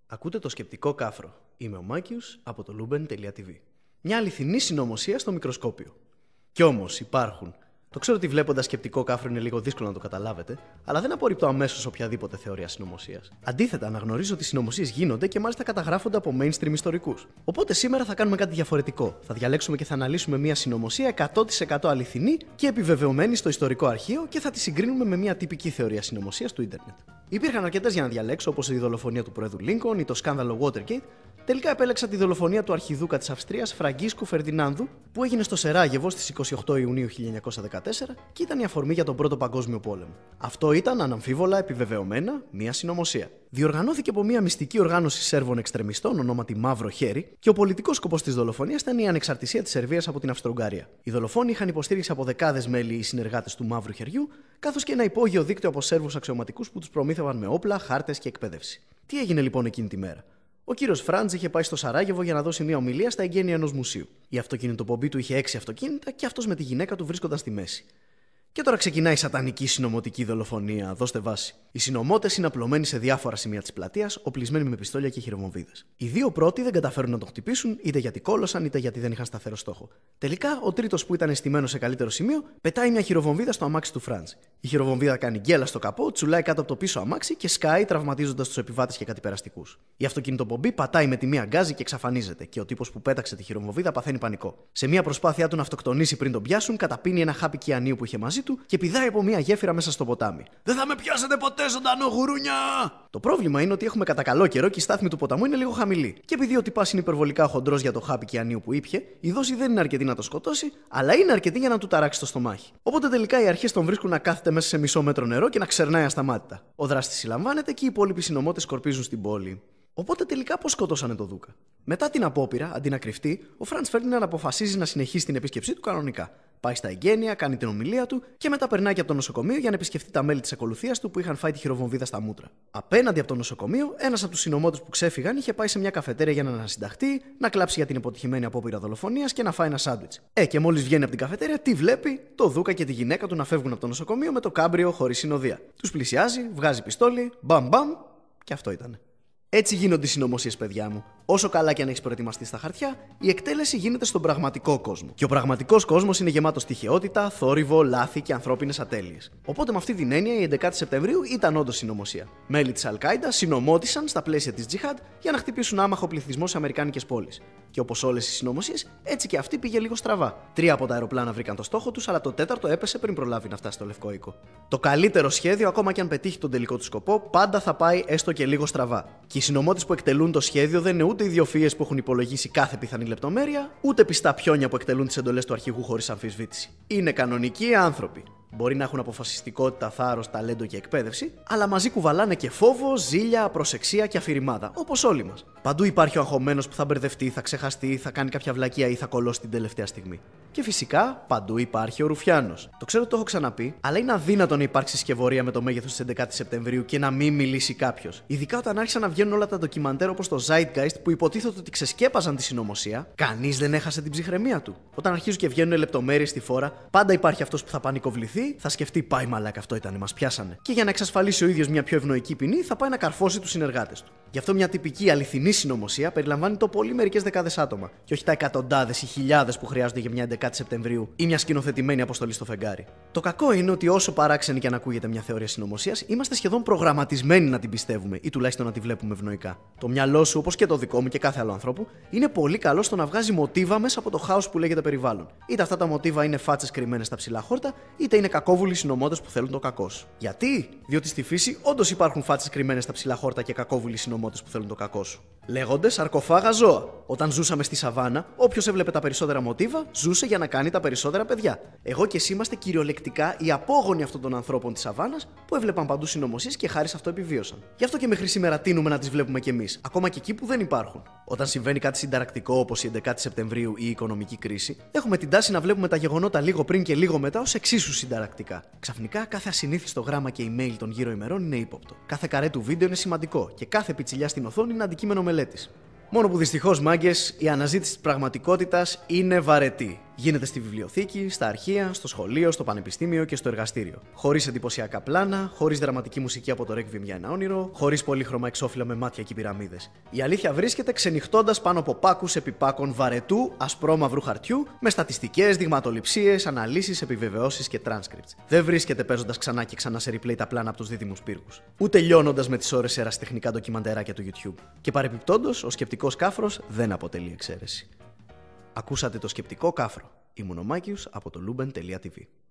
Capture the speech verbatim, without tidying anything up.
Ακούτε το σκεπτικό κάφρο. Είμαι ο Μάκιος από το Luben τελεία τι βι. Μια αληθινή συνωμοσία στο μικροσκόπιο. Κι όμως υπάρχουν. Το ξέρω ότι βλέποντας σκεπτικό κάφρο είναι λίγο δύσκολο να το καταλάβετε, αλλά δεν απορρίπτω αμέσως οποιαδήποτε θεωρία συνωμοσίας. Αντίθετα, αναγνωρίζω ότι οι συνωμοσίες γίνονται και μάλιστα καταγράφονται από mainstream ιστορικούς. Οπότε σήμερα θα κάνουμε κάτι διαφορετικό. Θα διαλέξουμε και θα αναλύσουμε μια συνωμοσία εκατό τοις εκατό αληθινή και επιβεβαιωμένη στο ιστορικό αρχείο και θα τη συγκρίνουμε με μια τυπική θεωρία συνωμοσίας του ίντερνετ. Υπήρχαν αρκετές για να διαλέξω, όπως η δολοφονία του Προέδρου Λίνκον ή το σκάνδαλο Watergate. Τελικά επέλεξα τη δολοφονία του αρχιδούκα της Αυστρίας Φραγκίσκο Φερντινάνδου, που έγινε στο Σεράγεβο στις είκοσι οκτώ Ιουνίου χίλια εννιακόσια δεκατέσσερα και ήταν η αφορμή για τον Πρώτο Παγκόσμιο Πόλεμο. Αυτό ήταν αναμφίβολα επιβεβαιωμένα μια συνωμοσία. Διοργανώθηκε από μια μυστική οργάνωση Σέρβων εξτρεμιστών ονόματι Μαύρο Χέρι και ο πολιτικός σκοπός της δολοφονίας ήταν η ανεξαρτησία της Σερβίας από την Αυστρο-Ουγγαρία. Οι δολοφόνοι είχαν υποστήριξη από δεκάδες μέλη ή συνεργάτες του Μαύρου Χεριού, καθώς και ένα υπόγειο δίκτυο από Σέρβους αξιωματικούς που τους προμήθευαν με όπλα, χάρτες και εκπαίδευση. Τι έγινε λοιπόν εκείνη τη μέρα? Ο κύριος Φραντς είχε πάει στο Σαράγεβο για να δώσει μια ομιλία στα εγγένεια ενός μουσείου. Η αυτοκινητοπομπή του είχε έξι αυτοκίνητα και αυτός με τη γυναίκα του βρίσκονταν στη μέση. Και τώρα ξεκινάει η σατανική συνωμοτική δολοφονία. Δώστε βάση. Οι συνωμότες είναι απλωμένοι σε διάφορα σημεία της πλατείας, οπλισμένοι με πιστόλια και χειροβομβίδες. Οι δύο πρώτοι δεν καταφέρουν να τον χτυπήσουν, είτε γιατί κόλωσαν, είτε γιατί δεν είχαν σταθερό στόχο. Τελικά, ο τρίτος που ήταν αισθημένο σε καλύτερο σημείο, πετάει μια χειροβομβίδα στο αμάξι του Φραντς. Η χειροβομβίδα κάνει γκέλα στο καπό, τσουλάει κάτω από το πίσω αμάξι και σκάει, τραυματίζοντας τους επιβάτες και κάτι περαστικούς. Η αυτοκινητοπομπή πατάει με τη μία γκάζι και εξαφανίζεται, και ο τύπος που πέταξε τη χειροβομβίδα παθαίνει πανικό. Σε μια προσπάθειά του να αυτοκτονήσει πριν τον πιάσουν, καταπίνει ένα χάπι κυανίου που είχε μαζί του και πηδάει από μια γέφυρα μέσα στο ποτάμι. Δεν θα με πιάσετε ποτέ ζωντανό, γουρούνια! Το πρόβλημα είναι ότι έχουμε κατά καλό καιρό και η στάθμη του ποταμού είναι λίγο χαμηλή. Και επειδή ο τυπάς είναι υπερβολικά χοντρός για το χάπι κυανίου που ήπιε, η δόση δεν είναι αρκετή να το σκοτώσει, αλλά είναι αρκετή για να του ταράξει το στομάχι. Οπότε τελικά οι αρχές τον βρίσκουν να κάθεται μέσα σε μισό μέτρο νερό και να ξερνάει ασταμάτητα. Ο δράστης συλλαμβάνεται και οι υπόλοιποι συνωμότες σκορπίζουν στην πόλη. Οπότε τελικά πώς σκότωσανε το Δούκα? Μετά την απόπειρα, αντί να κρυφτεί, ο Φραντς Φέρντιναντ αποφασίζει να συνεχίσει την επίσκεψή του κανονικά. Πάει στα εγγένεια, κάνει την ομιλία του και μετά περνάει και από το νοσοκομείο για να επισκεφτεί τα μέλη της ακολουθίας του που είχαν φάει τη χειροβομβίδα στα μούτρα. Απέναντι από το νοσοκομείο, ένας από τους συνωμότες που ξέφυγαν είχε πάει σε μια καφετέρια για να ανασυνταχτεί, να κλάψει για την αποτυχημένη απόπειρα δολοφονίας και να φάει ένα σάντουιτς. Ε, και μόλις βγαίνει από την καφετέρια, τι βλέπει? Το Δούκα και τη γυναίκα του να φεύγουν από το νοσοκομείο με το κάμπριο χωρίς συνοδεία. Τους πλησιάζει, βγάζει πιστόλι, μπαμ μπαμ, και αυτό ήταν. Έτσι γίνονται οι συνωμοσίες, παιδιά μου. Όσο καλά και αν έχεις προετοιμαστεί στα χαρτιά, η εκτέλεση γίνεται στον πραγματικό κόσμο. Και ο πραγματικός κόσμος είναι γεμάτος τυχαιότητα, θόρυβο, λάθη και ανθρώπινες ατέλειες. Οπότε, με αυτή την έννοια, η έντεκα Σεπτεμβρίου ήταν όντως συνωμοσία. Μέλη της Αλ-Κάιντα συνωμότησαν στα πλαίσια της Τζιχάντ για να χτυπήσουν άμαχο πληθυσμό σε αμερικάνικες πόλεις. Και όπως όλες οι συνωμοσίες, έτσι και αυτή πήγε λίγο στραβά. Τρία από τα αεροπλάνα βρήκαν το στόχο τους, αλλά το τέταρτο έπεσε πριν προλάβει να φτάσει στο Λευκό Οίκο. Το καλύτερο σχέδιο, ακόμα και αν πετύχει τον τελικό του σκοπό, πάντα θα πάει έστω και λίγο στραβά. Και οι συνωμότες που εκτελούν το σχέδιο δεν είναι ούτε ιδιοφυΐες που έχουν υπολογίσει κάθε πιθανή λεπτομέρεια, ούτε πιστά πιόνια που εκτελούν τις εντολές του αρχηγού χωρίς αμφισβήτηση. Είναι κανονικοί άνθρωποι. Μπορεί να έχουν αποφασιστικότητα, θάρρος, ταλέντο και εκπαίδευση, αλλά μαζί κουβαλάνε και φόβο, ζήλια, απροσεξία και αφηρημάδα, όπως όλοι μας. Παντού υπάρχει ο αγχωμένος που θα μπερδευτεί, θα ξεχαστεί, θα κάνει κάποια βλακεία ή θα κολώσει την τελευταία στιγμή. Και φυσικά παντού υπάρχει ο Ρουφιάνος. Το ξέρω ότι το έχω ξαναπεί, αλλά είναι αδύνατο να υπάρξει σκευωρία με το μέγεθος της έντεκα Σεπτεμβρίου και να μην μιλήσει κάποιος. Ειδικά όταν άρχισαν να βγαίνουν όλα τα ντοκιμαντέρ όπως το Zeitgeist που υποτίθεται ότι ξεσκέπαζαν τη συνωμοσία, κανείς δεν έχασε την ψυχραιμία του. Όταν αρχίζουν και βγαίνουν λεπτομέρειες στη φόρα, πάντα υπάρχει αυτός που θα πανικοβληθεί, θα σκεφτεί πάει μαλάκα, αυτό ήταν, μας πιάσανε. Και για να εξασφαλίσει ο ίδιος μια πιο ευνοϊκή ποινή, θα πάει να καρφώσει τους συνεργάτες του. Γι' αυτό μια τυπική αληθινή συνωμοσία περιλαμβάνει το πολύ μερικές δεκάδες άτομα, και όχι τα εκατοντάδες ή χιλιάδες που χρειάζονται για μια έντεκα Σεπτεμβρίου ή μια σκηνοθετημένη αποστολή στο φεγγάρι. Το κακό είναι ότι όσο παράξενη και αν ακούγεται μια θεωρία συνωμοσίας, είμαστε σχεδόν προγραμματισμένοι να την πιστεύουμε ή τουλάχιστον να τη βλέπουμε ευνοϊκά. Το μυαλό σου, όπως και το δικό μου και κάθε άλλο ανθρώπου, είναι πολύ καλό στο να βγάζει μοτίβα μέσα από το χάος που λέγεται περιβάλλον. Είτε αυτά τα μοτίβα είναι φάτσες κρυμμένες στα ψηλά χόρτα, είτε είναι κακόβουλοι συνωμότες που θέλουν το κακό σου. Γιατί? Διότι στη φύση όντως υπάρχουν φάτσες κρυμμένες στα ψηλά χόρτα και κακόβουλοι συνωμότες που θέλουν το κακό σου. Λέγονται σαρκοφάγα ζώα. Όταν ζούσαμε στη σαβάνα, όποιος έβλεπε τα περισσότερα μοτίβα, ζούσε για να κάνει τα περισσότερα παιδιά. Εγώ και εσύ είμαστε κυριολεκτικά οι απόγονοι αυτών των ανθρώπων της σαβάνας που έβλεπαν παντού συνωμοσίες και χάρη σε αυτό επιβίωσαν. Γι' αυτό και μέχρι σήμερα τείνουμε να τις βλέπουμε κι εμείς, ακόμα και εκεί που δεν υπάρχουν. Όταν συμβαίνει κάτι συνταρακτικό όπως η έντεκα Σεπτεμβρίου ή η οικονομική κρίση, έχουμε την τάση να βλέπουμε τα γεγονότα λίγο πριν και λίγο μετά ως εξίσου συνταρακτικά. Ξαφνικά κάθε ασυνήθιστο γράμμα και email των γύρω ημερών είναι ύποπτο. Κάθε καρέ του βίντεο είναι σημαντικό και κάθε πιτσιλιά στην οθόνη είναι αντικείμενο μελέτης. Μόνο που δυστυχώς, μάγκες, η αναζήτηση της πραγματικότητας είναι βαρετή. Γίνεται στη βιβλιοθήκη, στα αρχεία, στο σχολείο, στο πανεπιστήμιο και στο εργαστήριο. Χωρίς εντυπωσιακά πλάνα, χωρίς δραματική μουσική από το Requiem για ένα όνειρο, χωρίς πολύχρωμα εξώφυλλα με μάτια και πυραμίδες. Η αλήθεια βρίσκεται ξενυχτώντας πάνω από πάκους επιπάκων βαρετού, ασπρόμαυρου χαρτιού, με στατιστικές, δειγματοληψίες, αναλύσεις, επιβεβαιώσεις και transcripts. Δεν βρίσκεται παίζοντας ξανά και ξανά σε replay τα πλάνα από τους δίδυμους πύργους. Ούτε λιώνοντας με τις ώρες ερασιτεχνικά ντοκιμαντεράκια του YouTube. Και παρεπιπτόντως, ο σκεπτικός κάφρος δεν αποτελεί εξαίρεση. Ακούσατε το σκεπτικό κάφρο. Ήμουν ο Μάκης από το luben τελεία τι βι.